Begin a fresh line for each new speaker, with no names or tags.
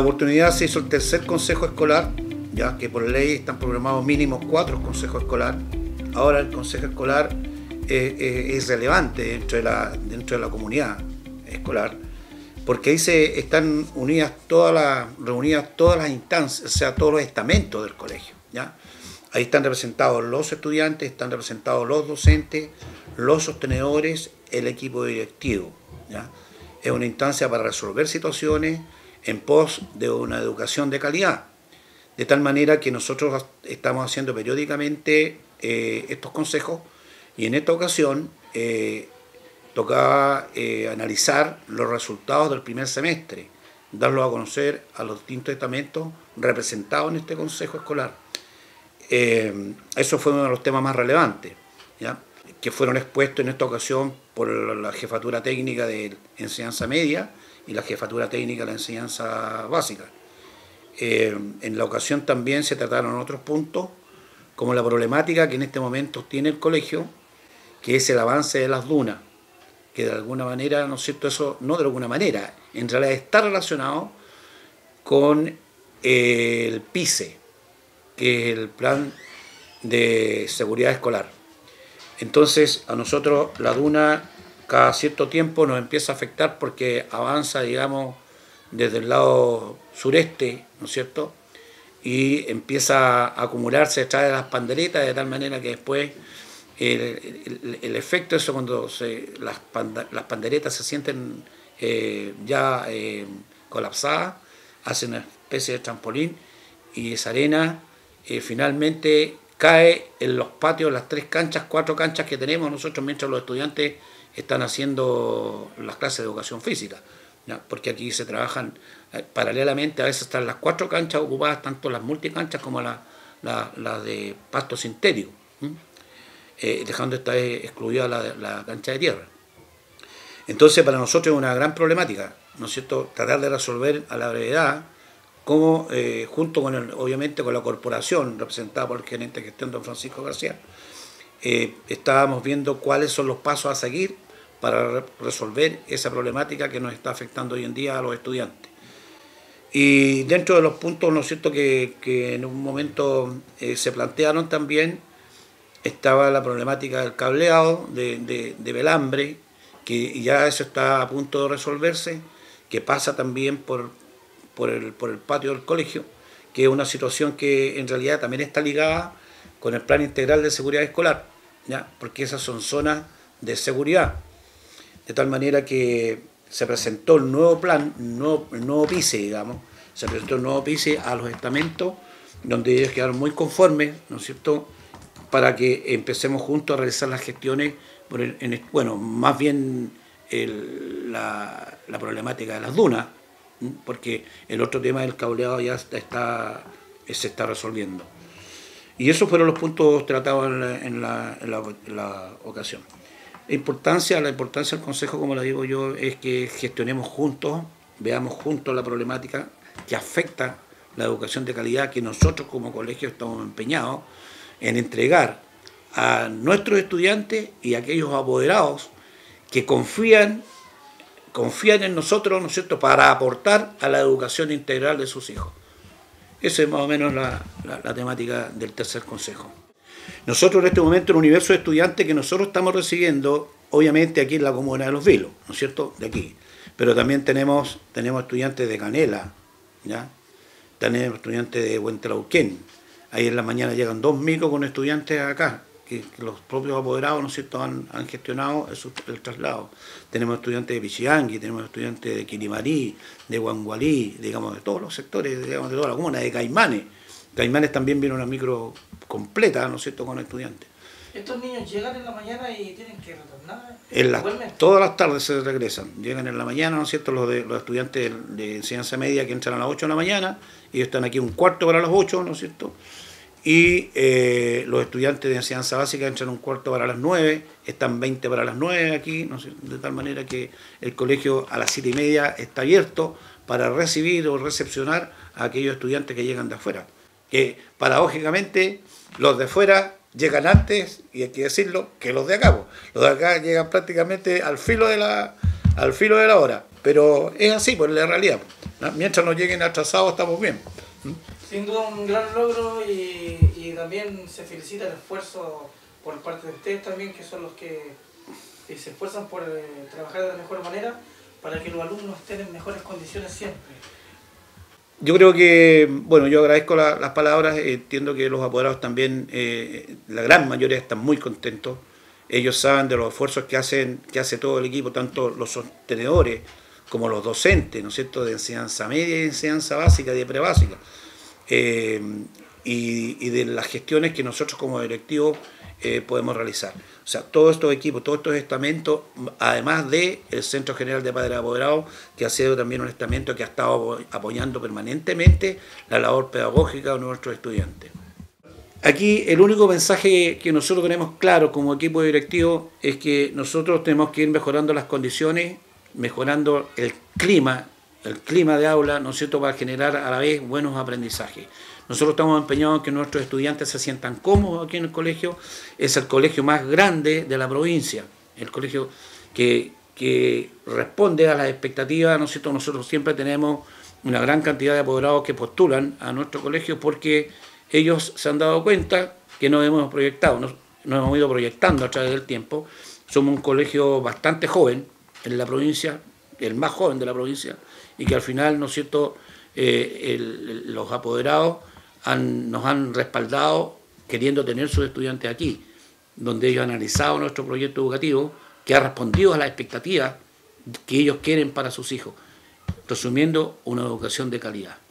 oportunidad se hizo el tercer consejo escolar, ya que por ley están programados mínimo 4 consejos escolares. Ahora el consejo escolar es relevante dentro de la comunidad escolar, porque ahí están reunidas todas las instancias, o sea, todos los estamentos del colegio, ¿ya? Ahí están representados los estudiantes, están representados los docentes, los sostenedores, el equipo directivo, ¿ya? Es una instancia para resolver situaciones en pos de una educación de calidad, de tal manera que nosotros estamos haciendo periódicamente estos consejos, y en esta ocasión tocaba analizar los resultados del primer semestre, darlos a conocer a los distintos estamentos representados en este consejo escolar. Eso fue uno de los temas más relevantes, ¿ya? Que fueron expuestos en esta ocasión por la Jefatura Técnica de Enseñanza Media y la Jefatura Técnica de la Enseñanza Básica. En la ocasión también se trataron otros puntos, como la problemática que en este momento tiene el colegio, que es el avance de las dunas, que de alguna manera, ¿no es cierto?, eso no de alguna manera, en realidad está relacionado con el PICE, que es el Plan de Seguridad Escolar. Entonces, a nosotros la duna cada cierto tiempo nos empieza a afectar porque avanza, digamos, desde el lado sureste, ¿no es cierto?, y empieza a acumularse detrás de las panderetas, de tal manera que después el efecto de eso, cuando las panderetas se sienten ya colapsadas, hace una especie de trampolín, y esa arena finalmente cae en los patios, las 4 canchas que tenemos nosotros mientras los estudiantes están haciendo las clases de educación física, ¿ya? Porque aquí se trabajan paralelamente, a veces están las 4 canchas ocupadas, tanto las multicanchas como las de pasto sintético, dejando esta excluida la cancha de tierra. Entonces para nosotros es una gran problemática, ¿no es cierto?, tratar de resolver a la brevedad cómo, junto con obviamente con la corporación representada por el gerente de gestión don Francisco García, estábamos viendo cuáles son los pasos a seguir para resolver esa problemática que nos está afectando hoy en día a los estudiantes. Y dentro de los puntos, ¿no es cierto?, que en un momento se plantearon también, estaba la problemática del cableado de Belambre, que ya eso está a punto de resolverse, que pasa también por el patio del colegio, que es una situación que en realidad también está ligada con el Plan Integral de Seguridad Escolar, ¿ya? Porque esas son zonas de seguridad, de tal manera que se presentó el nuevo plan, el nuevo PICE, digamos, se presentó el nuevo PICE a los estamentos, donde ellos quedaron muy conformes, ¿no es cierto?, para que empecemos juntos a realizar las gestiones, bueno, más bien la problemática de las dunas, porque el otro tema del cableado ya se está resolviendo. Y esos fueron los puntos tratados en la ocasión. La importancia del Consejo, como lo digo yo, es que gestionemos juntos, veamos juntos la problemática que afecta la educación de calidad, que nosotros como colegio estamos empeñados en entregar a nuestros estudiantes y a aquellos apoderados que confían en nosotros, ¿no es cierto?, para aportar a la educación integral de sus hijos. Esa es más o menos la temática del tercer consejo. Nosotros en este momento, el universo de estudiantes que nosotros estamos recibiendo, obviamente aquí en la comuna de Los Vilos, ¿no es cierto?, de aquí, pero también tenemos estudiantes de Canela, ¿ya? Tenemos estudiantes de Huentelauquén. Ahí en la mañana llegan 2 micros con estudiantes acá, que los propios apoderados, ¿no es cierto?, han gestionado el traslado. Tenemos estudiantes de Pichiangui, tenemos estudiantes de Quilimarí, de Huangualí, digamos, de todos los sectores, digamos, de toda la comuna, de Caimanes. Caimanes también viene una micro completa, ¿no es cierto?, con estudiantes.
¿Estos niños llegan en la mañana y tienen que retornar?
Todas las tardes se regresan, llegan en la mañana, ¿no es cierto?, los estudiantes de enseñanza media que entran a las 8 de la mañana, ellos están aquí 1/4 para las 8, ¿no es cierto?, y los estudiantes de enseñanza básica entran 1/4 para las 9, están 20 para las 9 aquí, ¿no? De tal manera que el colegio a las 7:30 está abierto para recibir o recepcionar a aquellos estudiantes que llegan de afuera. Que paradójicamente los de afuera llegan antes, y hay que decirlo, que los de acá. Los de acá llegan prácticamente al filo de la hora, pero es así, por la realidad. ¿no? Mientras no lleguen atrasados estamos bien.
Sin duda un gran logro y también se felicita el esfuerzo por parte de ustedes también, que son los que se esfuerzan por trabajar de la mejor manera para que los alumnos estén en mejores condiciones siempre.
Yo creo que, bueno, yo agradezco las palabras, entiendo que los apoderados también, la gran mayoría están muy contentos. Ellos saben de los esfuerzos que hace todo el equipo, tanto los sostenedores como los docentes, ¿no es cierto?, de enseñanza media y de enseñanza básica y de prebásica. Y de las gestiones que nosotros como directivos podemos realizar. O sea, todos estos equipos, todos estos estamentos, además del Centro General de Padres Apoderados, que ha sido también un estamento que ha estado apoyando permanentemente la labor pedagógica de nuestros estudiantes. Aquí el único mensaje que nosotros tenemos claro como equipo directivo es que nosotros tenemos que ir mejorando las condiciones, mejorando el clima de aula, ¿no es cierto?, para generar a la vez buenos aprendizajes. Nosotros estamos empeñados en que nuestros estudiantes se sientan cómodos aquí en el colegio. Es el colegio más grande de la provincia, el colegio que responde a las expectativas, ¿no es cierto? Nosotros siempre tenemos una gran cantidad de apoderados que postulan a nuestro colegio porque ellos se han dado cuenta que nos hemos proyectado, nos hemos ido proyectando a través del tiempo. Somos un colegio bastante joven en la provincia, el más joven de la provincia, y que al final, ¿no es cierto?, los apoderados nos han respaldado queriendo tener sus estudiantes aquí, donde ellos han analizado nuestro proyecto educativo que ha respondido a las expectativas que ellos quieren para sus hijos, resumiendo una educación de calidad.